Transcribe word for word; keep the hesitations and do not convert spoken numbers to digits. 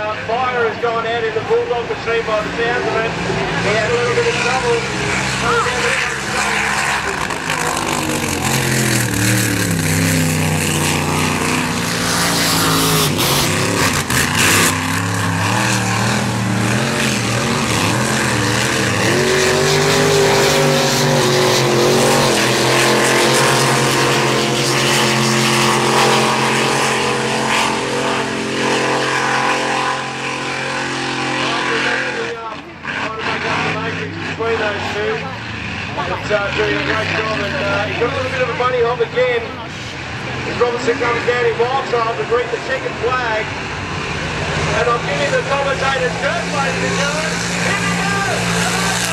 uh, fire has gone out in the Bulldog machine by the sounds of it. He had a little bit of trouble. Between those two, it's uh, doing a great job, and uh, he's got a little bit of a bunny hop again as Robertson comes down in wild style to greet the checkered flag, and I'm giving the commentator's dirt, ladies and gentlemen. Here we go!